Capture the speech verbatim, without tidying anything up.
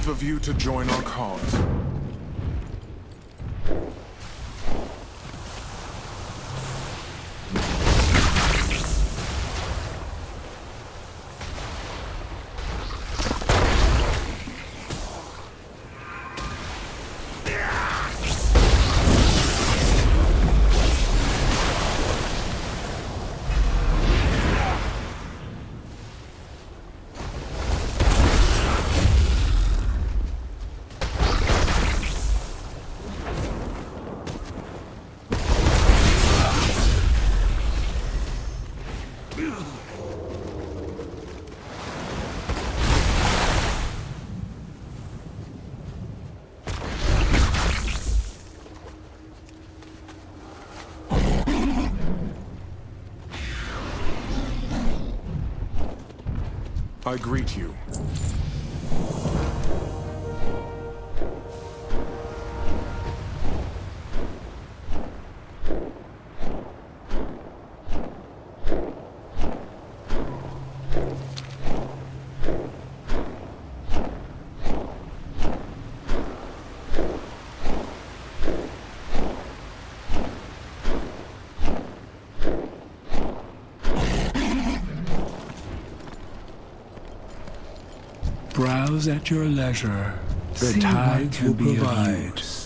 brave of you to join our cause. I greet you. Browse at your leisure. The tide will provide.